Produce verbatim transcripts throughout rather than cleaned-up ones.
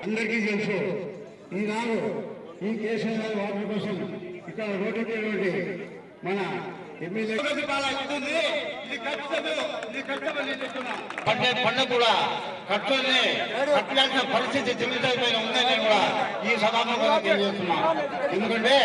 అందరికీ తెలుసు. ఈనాడు ఈ కేసీఆర్ వాటర్ కోసం ఇక్కడ రోడ్డు మన ఎమ్మెల్యే పండుగ కూడా ఖర్చుని కట్టాల్సిన పరిస్థితి చిన్నపైన ఉందని కూడా ఈ సభాముఖంగా తెలియజేస్తున్నా. ఎందుకంటే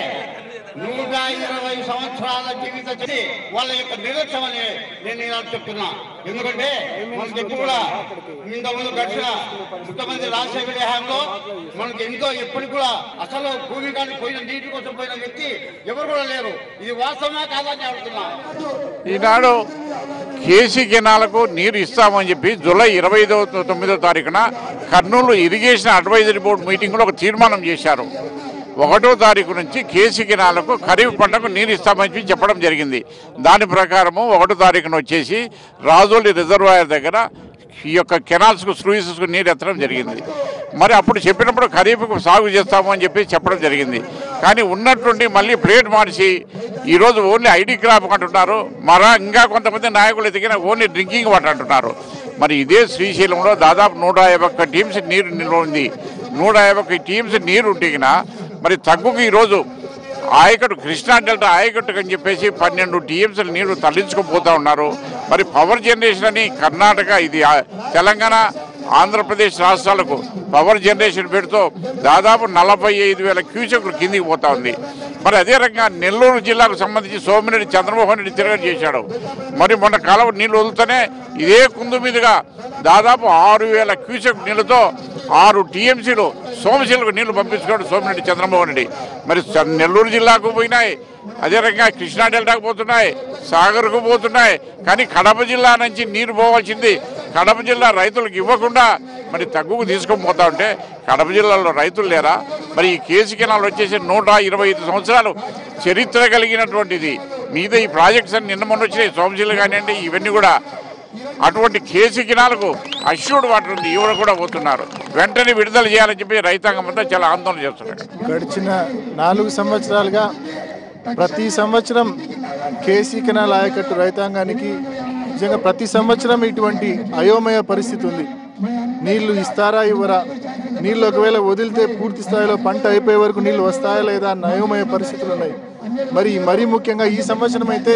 నూట ఇరవై సంవత్సరాల జీవిత వాళ్ళ యొక్క నిర్లక్ష్యం అని నేను ఇలా చెప్తున్నా. ఎందుకంటే మనకి ఎప్పుడు కూడా ఇంతకుముందు గడిచిన ముఖ్యమంత్రి రాజశేఖర హయాంలో మనకి ఎంతో ఎప్పటికి కూడా అసలు భూమి కానీ పోయిన నీటి కోసం పోయిన వ్యక్తి ఎవరు కూడా లేరు. ఇది వాస్తవమే కాదని అడుగుతున్నా. ఈనాడు కేసీ కెనాలకు నీరు ఇస్తామని చెప్పి జూలై ఇరవై ఐదవ తొమ్మిదో తారీఖున కర్నూలు ఇరిగేషన్ అడ్వైజరీ బోర్డు మీటింగ్లో ఒక తీర్మానం చేశారు. ఒకటో తారీఖు నుంచి కేసీ కెనాలకు ఖరీఫ్ పంటకు నీరు ఇస్తామని చెప్పడం జరిగింది. దాని ప్రకారము ఒకటో తారీఖున వచ్చేసి రాజోలి రిజర్వాయర్ దగ్గర ఈ యొక్క కెనాల్స్కు స్లూయిసెస్కు నీరు ఎత్తడం జరిగింది. మరి అప్పుడు చెప్పినప్పుడు ఖరీఫ్కు సాగు చేస్తాము అని చెప్పి చెప్పడం జరిగింది. కానీ ఉన్నట్టుండి మళ్ళీ ప్లేట్ మార్చి ఈరోజు ఓన్లీ ఐడి క్రాప్ అంటున్నారు. మరా ఇంకా కొంతమంది నాయకులు ఎదిగిన ఓన్లీ డ్రింకింగ్ వాటర్ అంటున్నారు. మరి ఇదే శ్రీశైలంలో దాదాపు నూట యాభై ఒక్క టీమ్స్ నీరు నిల్వ ఉంది. నూట యాభై ఒక్క టీమ్స్ నీరు ఉంటిగినా మరి తగ్గుకు ఈరోజు ఆయకట్టు కృష్ణా డెల్టా ఆయకట్టుకు అని చెప్పేసి పన్నెండు టీఎంసీల నీరు తరలించుకుపోతూ ఉన్నారు. మరి పవర్ జనరేషన్ అని కర్ణాటక ఇది తెలంగాణ ఆంధ్రప్రదేశ్ రాష్ట్రాలకు పవర్ జనరేషన్ పెడుతూ దాదాపు నలభై ఐదు వేల క్యూసెక్లు కిందికి పోతా ఉంది. మరి అదే రకంగా నెల్లూరు జిల్లాకు సంబంధించి సోమిరెడ్డి చంద్రమోహన్ రెడ్డి తిరగ చేశాడు. మరి మొన్న కాలువ నీళ్లు వదులుతూనే ఇదే కుందు మీదుగా దాదాపు ఆరు వేల క్యూసెక్ నీళ్లతో ఆరు టీఎంసీలు సోమశిలకు నీళ్లు పంపించుకోవడం సోమిరెడ్డి చంద్రమోహన్ రెడ్డి. మరి నెల్లూరు జిల్లాకు పోయినాయి, అదే రకంగా కృష్ణా డెల్టాకు పోతున్నాయి, సాగర్కు పోతున్నాయి. కానీ కడప జిల్లా నుంచి నీరు పోవాల్సింది కడప జిల్లా రైతులకు ఇవ్వకుండా మరి తగ్గుకు తీసుకొని పోతా ఉంటే కడప జిల్లాలో రైతులు లేరా? మరి ఈ కేసీ కెనాల్ వచ్చేసి నూట ఇరవై ఐదు సంవత్సరాలు చరిత్ర కలిగినటువంటిది. మీద ఈ ప్రాజెక్ట్స్ అన్ని నిన్న మొన్న వచ్చినాయి, సోమశిల కానివ్వండి, ఇవన్నీ కూడా అటువంటి కేసీ కెనాల్కు అష్యూర్డ్ వాటర్ ఉంది, ఇవ్వడం కూడా పోతున్నారు. వెంటనే విడుదల చేయాలని చెప్పి రైతాంగం అంతా చాలా ఆందోళన చేస్తున్నారు. గడిచిన నాలుగు సంవత్సరాలుగా ప్రతి సంవత్సరం కేసీ కెనాల్ ఆయకట్టు రైతాంగానికి నిజంగా ప్రతి సంవత్సరం ఇటువంటి అయోమయ పరిస్థితి ఉంది. నీళ్లు ఇస్తారా ఇవ్వరా, నీళ్ళు ఒకవేళ వదిలితే పూర్తి స్థాయిలో పంట అయిపోయే వరకు నీళ్ళు వస్తాయా లేదా అన్న అయోమయ పరిస్థితులు ఉన్నాయి. మరి మరీ ముఖ్యంగా ఈ సంవత్సరం అయితే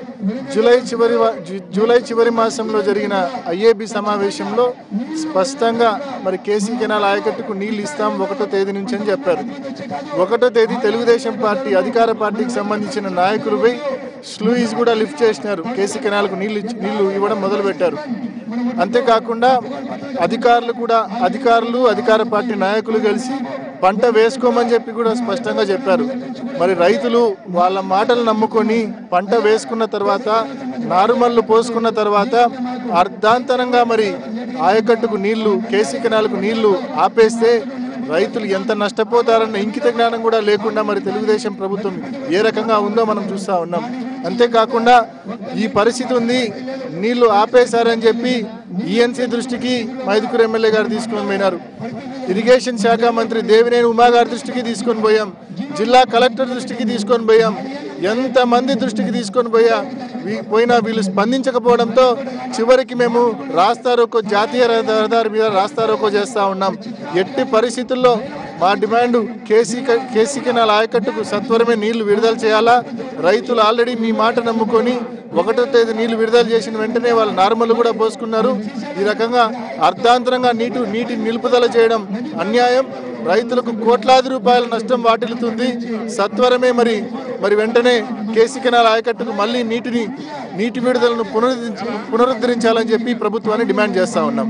జూలై చివరి జూలై చివరి మాసంలో జరిగిన ఐఏబి సమావేశంలో స్పష్టంగా మరి కేసీ కెనాల్ ఆయకట్టుకు నీళ్ళు ఇస్తాం ఒకటో తేదీ నుంచి అని చెప్పారు. ఒకటో తేదీ తెలుగుదేశం పార్టీ అధికార పార్టీకి సంబంధించిన నాయకులు పోయి స్లూయిస్ కూడా లిఫ్ట్ చేసినారు, కేసీ కెనాల్కు నీళ్ళు నీళ్లు ఇవ్వడం మొదలుపెట్టారు. అంతేకాకుండా అధికారులు కూడా అధికారులు అధికార పార్టీ నాయకులు కలిసి పంట వేసుకోమని చెప్పి కూడా స్పష్టంగా చెప్పారు. మరి రైతులు వాళ్ళ మాటలు నమ్ముకొని పంట వేసుకున్న తర్వాత నారుమల్లు పోసుకున్న తర్వాత అర్ధాంతరంగా మరి ఆయకట్టుకు నీళ్లు కేసీ కెనాల్కు నీళ్లు ఆపేస్తే రైతులు ఎంత నష్టపోతారన్న ఇంకిత జ్ఞానం కూడా లేకుండా మరి తెలుగుదేశం ప్రభుత్వం ఏ రకంగా ఉందో మనం చూస్తూ ఉన్నాం. అంతేకాకుండా ఈ పరిస్థితి ఉంది, నీళ్లు ఆపేశారని చెప్పి ఈఎన్సీ దృష్టికి మైదుకూరు ఎమ్మెల్యే గారు తీసుకొని పోయినారు. ఇరిగేషన్ శాఖ మంత్రి దేవినేని ఉమా గారి దృష్టికి తీసుకొని పోయాం, జిల్లా కలెక్టర్ దృష్టికి తీసుకొని పోయాం, ఎంతమంది దృష్టికి తీసుకొని పోయా పోయినా వీళ్ళు స్పందించకపోవడంతో చివరికి మేము రాస్తారోకో జాతీయ రహదారి మీద రాస్తారోకో చేస్తూ ఉన్నాం. ఎట్టి పరిస్థితుల్లో మా డిమాండ్ కేసీ కేసీ కెనాల్ ఆయకట్టుకు సత్వరమే నీళ్లు విడుదల చేయాలా. రైతులు ఆల్రెడీ మీ మాట నమ్ముకొని ఒకటో తేదీ నీళ్లు విడుదల చేసిన వెంటనే వాళ్ళు నార్మల్ కూడా పోసుకున్నారు. ఈ రకంగా అర్ధాంతరంగా నీటి నీటి నిలుపుదల చేయడం అన్యాయం. రైతులకు కోట్లాది రూపాయల నష్టం వాటిల్లుతుంది. సత్వరమే మరి మరి వెంటనే కేసీ కెనాల్ ఆయకట్టుకు మళ్ళీ నీటిని నీటి విడుదలను పునరుద్ధరించ పునరుద్ధరించాలని చెప్పి ప్రభుత్వాన్ని డిమాండ్ చేస్తూ ఉన్నాం.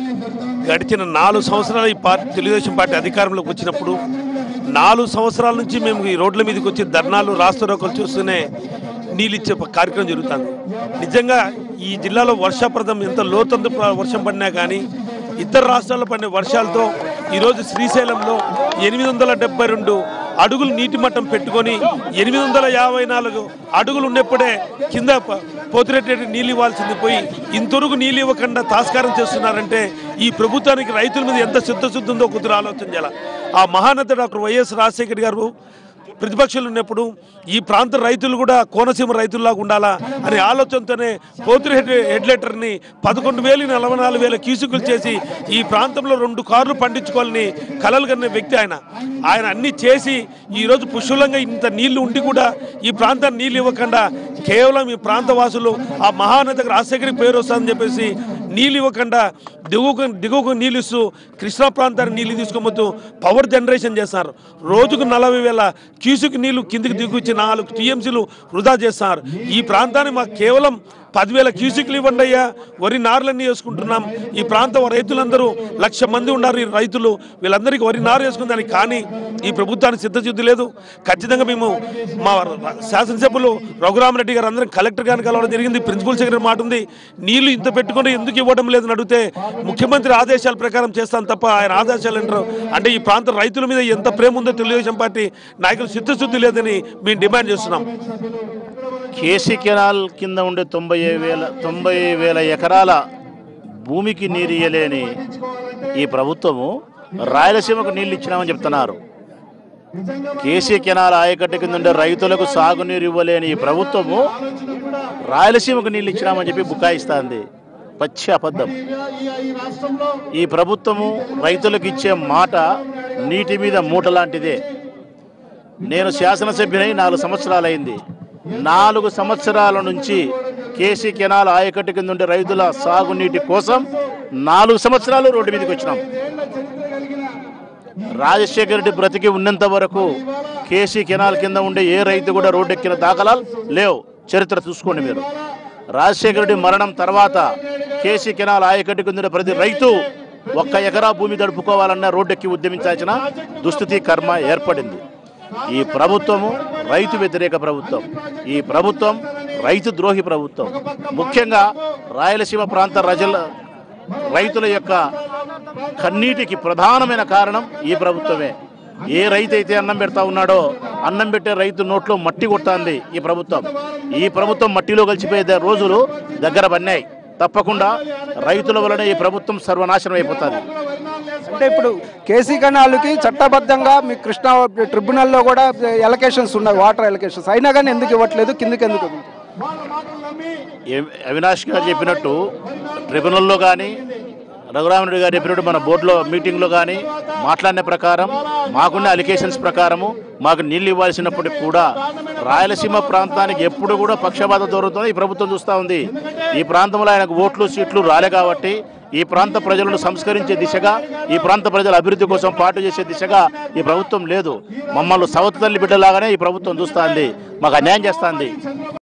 గడిచిన నాలుగు సంవత్సరాలు ఈ పార్టీ తెలుగుదేశం పార్టీ అధికారంలోకి వచ్చినప్పుడు నాలుగు సంవత్సరాల నుంచి మేము ఈ రోడ్ల మీదకి వచ్చి ధర్నాలు రాస్తారోకలు చూస్తూనే నీళ్ళు ఇచ్చే కార్యక్రమం జరుగుతుంది. నిజంగా ఈ జిల్లాలో వర్షాప్రదం ఎంత లోతందు వర్షం పడినా కానీ ఇతర రాష్ట్రాల్లో పడిన వర్షాలతో ఈరోజు శ్రీశైలంలో ఎనిమిది వందల డెబ్బై రెండు అడుగులు నీటి మట్టం పెట్టుకొని ఎనిమిది వందల యాభై నాలుగు అడుగులు ఉన్నప్పుడే కింద పోతిరెడ్డి నీళ్ళు ఇవ్వాల్సింది పోయి ఇంతవరకు నీళ్ళు ఇవ్వకుండా తాస్కారం చేస్తున్నారంటే ఈ ప్రభుత్వానికి రైతుల మీద ఎంత శుద్ధశుద్ధి ఉందో కుదిరి ఆలోచన చేయాలి. ఆ మహానేత డాక్టర్ వైఎస్ రాజశేఖర్ గారు ప్రతిపక్షాలు ఉన్నప్పుడు ఈ ప్రాంత రైతులు కూడా కోనసీమ రైతుల్లాగా ఉండాలా అనే ఆలోచనతోనే పోతురు హెడ్ హెడ్ లెటర్ని పదకొండు వేలు నలభై నాలుగు వేల క్యూసికులు చేసి ఈ ప్రాంతంలో రెండు కార్లు పండించుకోవాలని కలలు కన్న వ్యక్తి ఆయన ఆయన అన్నీ చేసి ఈరోజు పుష్కలంగా ఇంత నీళ్లు ఉండి కూడా ఈ ప్రాంతాన్ని నీళ్ళు ఇవ్వకుండా కేవలం ఈ ప్రాంత వాసులు ఆ మహానదికి రాజశేఖరికి పేరు వస్తుందని చెప్పేసి నీళ్ళు ఇవ్వకుండా దిగువకు దిగువకు నీళ్ళు ఇస్తూ కృష్ణా ప్రాంతానికి నీళ్ళు తీసుకోబోతూ పవర్ జనరేషన్ చేస్తున్నారు. రోజుకు నలభై వేల క్యూసిక్ నీళ్లు కిందికి దిగుచ్చి నాలుగు టీఎంసీలు వృధా చేస్తున్నారు. ఈ ప్రాంతాన్ని మాకు కేవలం పదివేల క్యూసిక్లు ఇవ్వండి అయ్యా, వరి నార్లన్నీ వేసుకుంటున్నాం. ఈ ప్రాంత రైతులందరూ లక్ష మంది ఉన్నారు. ఈ రైతులు వీళ్ళందరికీ వరి నారు వేసుకుందానికి కానీ ఈ ప్రభుత్వానికి సిద్ధశుద్ధి లేదు. ఖచ్చితంగా మేము మా శాసనసభ్యులు రఘురామరెడ్డి గారు అందరం కలెక్టర్ గారిని కలవడం జరిగింది. ప్రిన్సిపల్ సెక్రటరీ మాట ఉంది, నీళ్లు ఇంత పెట్టుకుని ఎందుకు ఇవ్వడం లేదని అడిగితే ముఖ్యమంత్రి ఆదేశాల ప్రకారం చేస్తాను తప్ప ఆయన ఆదేశాలు అంటారు. అంటే ఈ ప్రాంత రైతుల మీద ఎంత ప్రేమ ఉందో తెలుగుదేశం పార్టీ నాయకులు సిద్ధశుద్ధి లేదని మేము డిమాండ్ చేస్తున్నాం. కేసీ కెనాల్ కింద ఉండే తొంభై వేల తొంభై వేల ఎకరాల భూమికి నీరు ఇయ్యలేని ఈ ప్రభుత్వము రాయలసీమకు నీళ్ళు ఇచ్చినామని చెప్తున్నారు. కేసీ కెనాల్ ఆయకట్టు కింద ఉండే రైతులకు సాగునీరు ఇవ్వలేని ఈ ప్రభుత్వము రాయలసీమకు నీళ్ళు ఇచ్చినామని చెప్పి బుకాయిస్తుంది. పచ్చి అబద్ధం. ఈ ప్రభుత్వము రైతులకు ఇచ్చే మాట నీటి మీద మూట లాంటిదే. నేను శాసనసభ్యునై నాలుగు సంవత్సరాలైంది. నాలుగు సంవత్సరాల నుంచి కేసీ కెనాల్ ఆయకట్టు కింద ఉండే రైతుల సాగునీటి కోసం నాలుగు సంవత్సరాలు రోడ్డు మీదకి వచ్చినాం. రాజశేఖర రెడ్డి బ్రతికి ఉన్నంత వరకు కేసీ కెనాల్ కింద ఉండే ఏ రైతు కూడా రోడ్డు ఎక్కిన దాఖలాలు లేవు. చరిత్ర చూసుకోండి మీరు. రాజశేఖర రెడ్డి మరణం తర్వాత కేసీ కెనాల్ ఆయకట్టు కింద ఉండే ప్రతి రైతు ఒక్క ఎకరా భూమి దడుపుకోవాలన్న రోడ్డెక్కి ఉద్యమించాల్సిన దుస్థితి కర్మ ఏర్పడింది. ఈ ప్రభుత్వము రైతు వ్యతిరేక ప్రభుత్వం. ఈ ప్రభుత్వం రైతు ద్రోహి ప్రభుత్వం. ముఖ్యంగా రాయలసీమ ప్రాంత ప్రజల రైతుల యొక్క కన్నీటికి ప్రధానమైన కారణం ఈ ప్రభుత్వమే. ఏ రైతు అయితే అన్నం పెడతా ఉన్నాడో అన్నం పెట్టే రైతు నోట్లో మట్టి కొడుతుంది ఈ ప్రభుత్వం. ఈ ప్రభుత్వం మట్టిలో కలిసిపోయే రోజులు దగ్గర పడినాయి. తప్పకుండా రైతుల వలన ఈ ప్రభుత్వం సర్వనాశనం అయిపోతుంది. అంటే ఇప్పుడు కేసీ కెనాల్కి చట్టబద్ధంగా మీ కృష్ణా ట్రిబ్యునల్లో కూడా ఎలకేషన్స్ ఉన్నాయి, వాటర్ ఎలకేషన్స్, అయినా కానీ ఎందుకు ఇవ్వట్లేదు, కిందకి ఎందుకు? అవినాష్ గారు చెప్పినట్టు ట్రిబ్యునల్లో కానీ రఘురామరెడ్డి గారు చెప్పినట్టు మన బోర్డులో మీటింగ్లో కానీ మాట్లాడిన ప్రకారం మాకున్న అలికేషన్స్ ప్రకారము మాకు నీళ్ళు ఇవ్వాల్సినప్పటికి కూడా రాయలసీమ ప్రాంతానికి ఎప్పుడు కూడా పక్షపాత దూరంతో ఈ ప్రభుత్వం చూస్తూ ఉంది. ఈ ప్రాంతంలో ఆయనకు ఓట్లు సీట్లు రాలే కాబట్టి ఈ ప్రాంత ప్రజలను సంస్కరించే దిశగా, ఈ ప్రాంత ప్రజల అభివృద్ధి కోసం పాటు చేసే దిశగా ఈ ప్రభుత్వం లేదు. మమ్మల్ని సవతి తల్లి బిడ్డలాగానే ఈ ప్రభుత్వం చూస్తోంది, మాకు అన్యాయం చేస్తుంది.